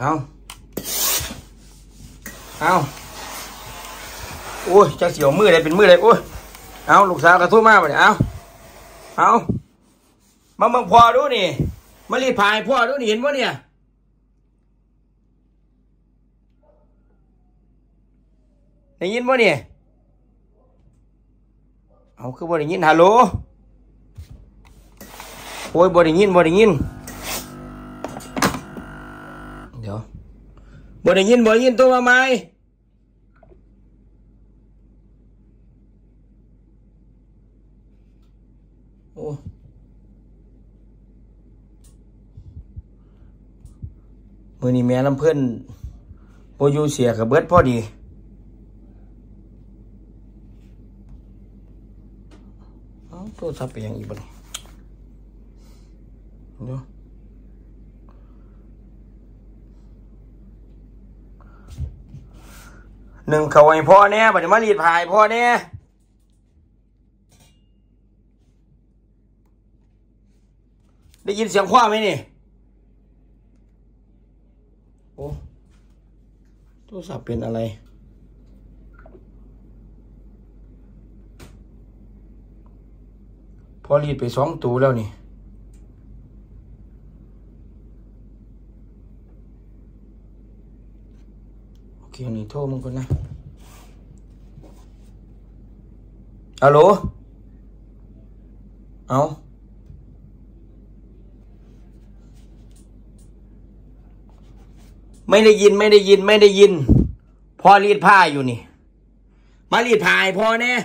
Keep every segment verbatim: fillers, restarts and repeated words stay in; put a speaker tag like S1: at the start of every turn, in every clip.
S1: เอาเอาโอ้ยจะเสียวมือเลยเป็นมือเลยโอ้ยเอาลูกสาวกระทุ่มมากไปเอาเอามาเมืองพ่อดูนี่มารีดพายพ่อดูนี่เห็นปะเนี่ยได้ยินปะเนี่ยเอาคือบ่ได้ยินฮัลโหลโอ้ยบ่ได้ยินบ่ได้ยินเดี๋ยวบ่ได้ยินบ่ได้ยินตัวมาไหมโอ้มื้อนี้แม่ลำเพิ่นบ่อยู่เสียกับเบิดพอดีเอ้าโทรศัพท์ไปยังอีกบ่นี่เดี๋ยวหนึ่งเขาให้พ่อเนี่ยบัดนี้มารีดพายพ่อเนี่ยได้ยินเสียงคว้าไหมนี่โอ้โทรศัพท์เป็นอะไรพอรีดไปสองตัวแล้วนี่โอเคนี่โทรมึงก่อนนะฮัลโหลเอาไม่ได้ยินไม่ได้ยินไม่ได้ยินพ่อรีดผ้าอยู่นี่มารีดผ้าให้พ่อแน่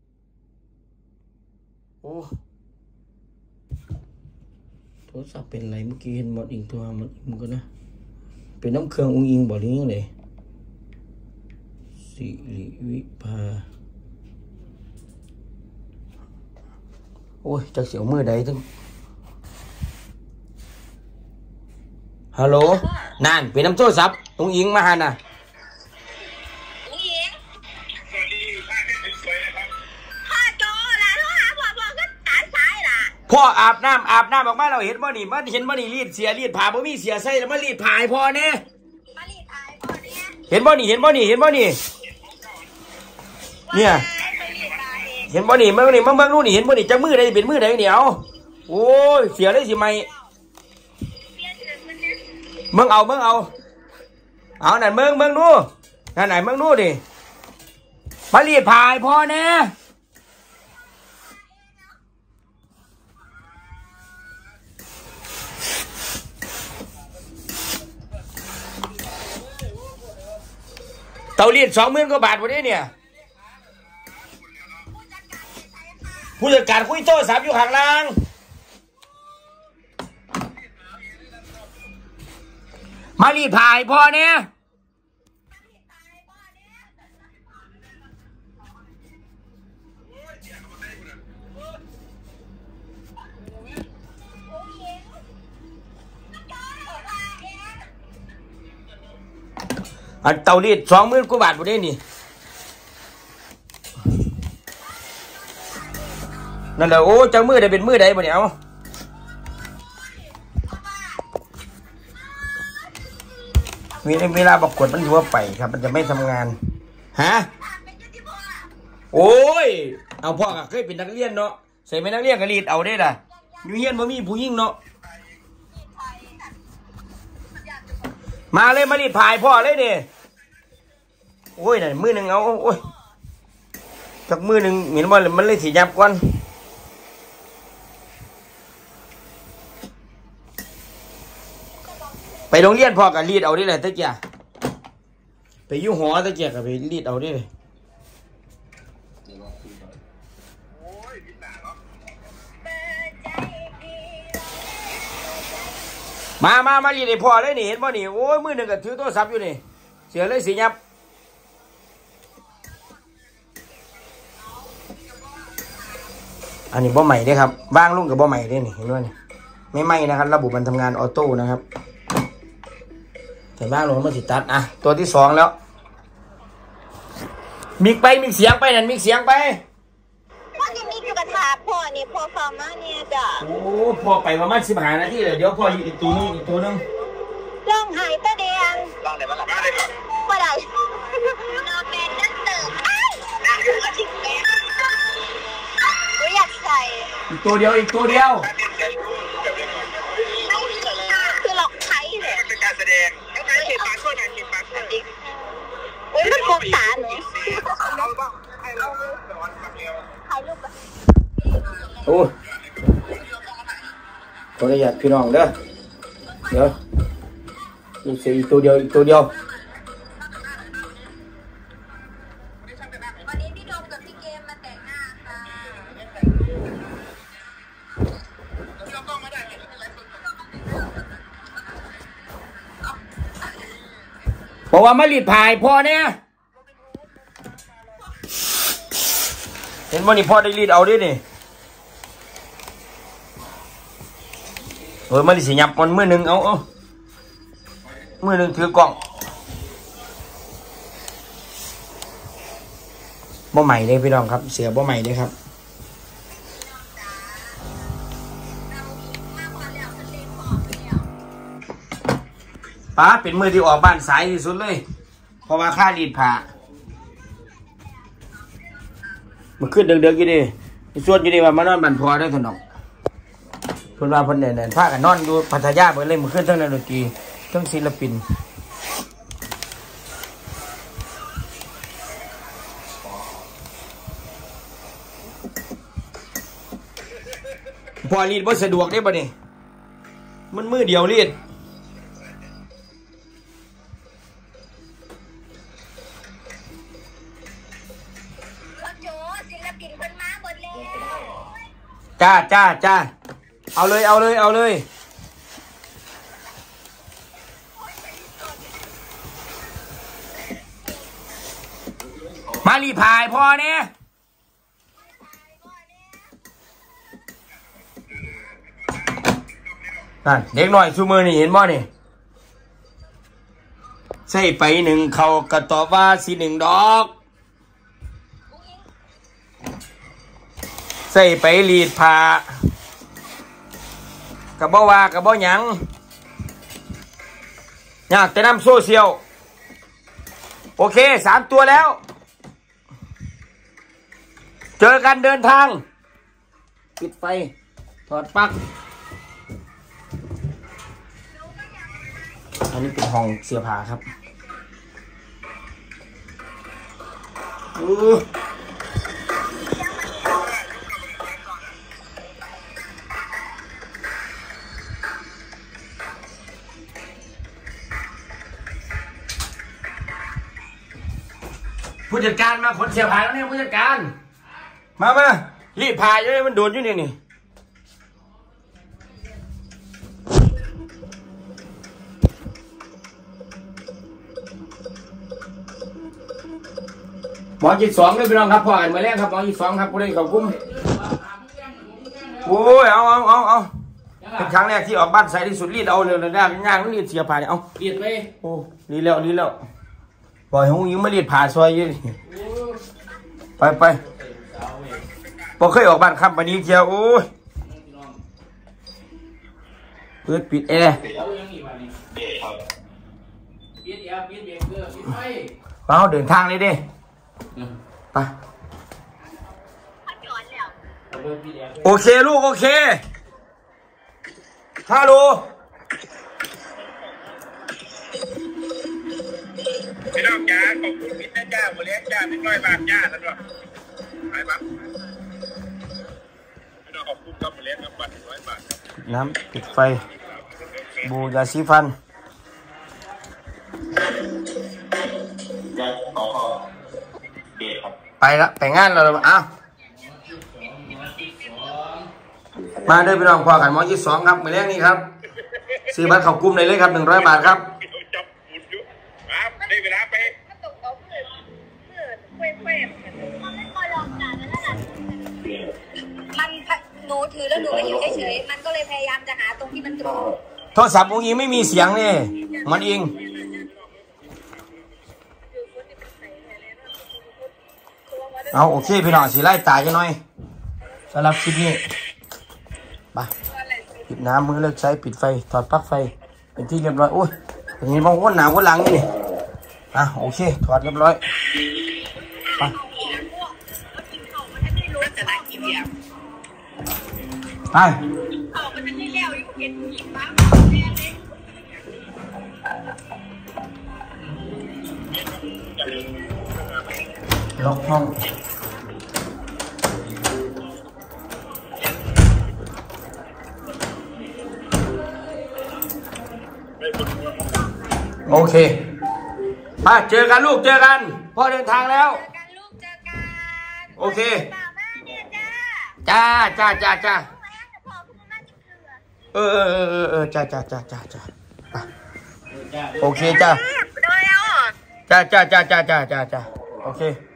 S1: โอ้โทรศัพท์เป็นอะไรเมื่อกี้เห็นหมดอิงตัวมันมันก็นะเป็นน้ำเครื่องอุ้งอิงบอกนี้เลยสิริวิภาโอ้ยจะเสียวมือใดทั้งฮัลโหลนั่นเป็นน้ำโทรศัพท์อุ้งอิงมาหาน่ะ
S2: อุ้งอิงพ่อโจล่ะโทรหาพ่อพ่อก็ตัดสายล่ะ
S1: พ่ออาบน้ำอาบน้ำออกมาเราเห็นบ่นี่มันเห็นบ่นี่รีดเสียรีดผ้าบ่มีเสียใส่แล้วมารีดผ้าให้พ่อแน่
S2: มารีดผ้าให้พ่อเนี่ย
S1: เห็นบ่นี่เห็นบ่นี่เห็นบ่นี่เนี่ยเห็นบ่นี่มันนี่มันเบิ่งนู่นนี่เห็นบ่นี่จังมือใดเป็นมือใดเนี่ยเอาโอ้ยเสียเลยสิไม่มึงเอามึงเอาเอาไหนมึงมึงนู่นไหนมึงนู่นดิมารีดผ้าให้พ่อแน่เตารีดสองหมื่นกว่าบาทวันนี้เนี่ยผู้จัดการคุยโทรศัพท์อยู่ข้างล่างมารีดผ้าให้พ่อเนี่ยอันเตารีดสองหมื่นกว่าบาทวันนี้นี่นั่นแหละโอ้จังมือใดเป็นมือใดบ่เนี่ยเอามีเวลาประกวดมันทั่วไปครับมันจะไม่ทำงานฮะโอ้ยเอาพ่อก็เคยเป็นนักเรียนเนาะใส่เป็นนักเรียนก็รีดเอาได้ล่ะอยู่เฮียนบ่มีผู้หญิงเนาะมาเลยมารีดพายพ่อเลยเนี่ยโอ้ยนั่นมือหนึ่งเอาโอ้ยจากมือหนึ่งเหมือนว่ามันเลยสียับก่อนไปโรงเรียนพ่อกับรีดเอาได้เลยตะเกียไปยุ่งหอตะเกียกับไปรีดเอาได้เลยมามามารีดให้พ่อเลยนี่เห็นป่ะนี่โอ้ยมือหนึ่งกับถือโทรศัพท์อยู่นี่เสียเลยสียับอันนี้บ่ใหม่เด้ครับบ้างลุงกับบ่ใหม่เด้นี่เห็นด้วยนี่ไม่ไหม้นะครับระบบมันทำงานออโต้นะครับแต่บ้างลงมันสิตัดอ่ะตัวที่สองแล้วมิกไปมิกเสียงไปนั่นมิกเสียงไป
S2: พ่อจะมีกระถาพ่อนี่พ่อฟังมาเนี่ยจ้ะ
S1: โอ้พ่อไปประมาณสิบห้านาทีเลยเดี๋ยวพ่ออยู่อีกตัวนึงอีกตัวนึง
S2: ร้องไห้ตาแดง
S1: ตัวเดียวอีกตัวเดียว
S2: คือหลอกใช้เลย
S3: เป็นการแสดงไอ้ใครเห็นปากช่วยหน่อยเห็นปากช่วย
S2: โอ้ยมันโกงสารหนู
S3: เราบ้างให้เราสอนคำเดียว
S2: ถ่ายรูปแบบ
S1: โอ้ขออนุญาตพี่น้องเด้อเดี๋ยวอีกสี่ตัวเดียวอีกตัวเดียว
S2: วันนี้พี่โดมกับพี่เกมมาแต่งหน้าค่ะ
S1: บอกว่ามารีดพายพ่อเนี่ยเห็นว่านี่พ่อได้รีดเอาดินี่เออมาดิสิยับมันมือหนึ่งเอาเอามือหนึ่งถือกล่องบ่ใหม่เลยพี่น้องครับเสือบ่ใหม่เลยครับป้าเป็นมือที่ออกบ้านสายที่สุดเลยเพราะว่าค่ารีดผ้ามันขึ้นเดือดๆกี่ดิส่วนกี่ดิว่ามานอนบันพอได้ถนอกเพิ่นว่าเพิ่นเนี่ยเนี่ยพากันนอนอยู่พัทยาเพิ่นเลยมันขึ้นทั้งนักดนตรีทั้งศิลปินพอรีดบ่สะดวกได้บ่นี่มันมือเดียวรีดจ้าจ้าจ้าเอาเลยเอาเลยเอาเลยมารีพายพอเนี่ยนั่นเด็กหน่อยชูมือนี่เห็นบ่นี่ใส่ไปหนึ่งเขากระตอบว่าสีหนึ่งดอกใส่ไปรีดผ้ากระบอกว่ากระบอกหยังอยากจะนำโซเชียลโอเคสามตัวแล้วเจอกันเดินทางปิดไฟถอดปลั๊กอันนี้เป็นห้องเสื้อผ้าครับอือผู้จัดการมาขนเสียผ้าแล้วเนี่ยผู้จัดการมามารีบพายเลยมันโดนอยู่นี่นี่หมอจีสองเลยพี่น้องครับพ่อกันมาแล้วครับหมอจีสองครับผู้ใดเขากุ้มโอ้ยเอาเอาเอาเอาเป็นครั้งแรกที่ออกบ้านใส่ที่สุดรีดเอาเลยนะได้งานรีดเสียผ้าเนี่ยเอารีดไปโอ้รีดแล้วรีดแล้วปล่อยหงยิ้มมารีดผ่าซอยยี่ไปไปพอเคยออกบ้านครับวันนี้เชียวโอ้ยเปิดปิดแอร์เราเดินทางเลยดิไปโอเคลูกโอเคฮัลโหล
S3: พี่น้องจ้าขอบคุณพี่นะจ้าโมเลี้ยงจ้าพี่น้อยบาทจ้าแล้วด้วยไปบ้างพี่น้องขอบคุณครับโมเลี้ยงครับบาทหนึ่งร้อยบาท
S1: น้ำปิดไฟบูยาสีฟันไปละไปงานเราอ้าวมาเด้อพี่น้องพอกันหมอยี่สองครับมือแรกนี่ครับซื้อบัตรเข้ากลุ่มเลยเลยครับหนึ่งร้อยบาทครับ
S3: ได้เวลาไป
S2: มันหนูถือแล้วหนูไม่อยู่เฉยๆมันก็เลยพยายามจะหาตรงที่มันตรง
S1: โทรศัพท์องค์ยิงไม่มีเสียงนี่มันเองเอาโอเคพี่น้องสีไล่ตายกันหน่อยสำหรับคลิปนี้ไปปิดน้ำมือเลิกใช้ปิดไฟถอดปลั๊กไฟเป็นที่เรียบร้อยโอ้ยอย่างนี้มองว่าหนาวว่าหลังนี่อ่ะโอเคถอดเรียบร้อยไปไป
S2: เขามันจะไม่เลี้ยวอยู่เห็นผีฟ้าแน่เลย
S1: ล็อกห้องโอเคไปเจอกันลูกเจอกันพ่อเดินทางแล้ว
S2: เจอกันลูกเจอกัน
S1: โอเค
S2: เปล่ามาเนี่ยจ้า
S1: จ้าจ้าจ้าจ้า
S2: แม่จะพอคุณมาจิเกลือ
S1: เออเออเออเออเออจ้าจ้าจ้าจ้าจ้าไปโอเคจ้า
S2: ด้วยอ่ะ
S1: จ้าจ้าจ้าจ้าจ้าจ้าจ้าโอเค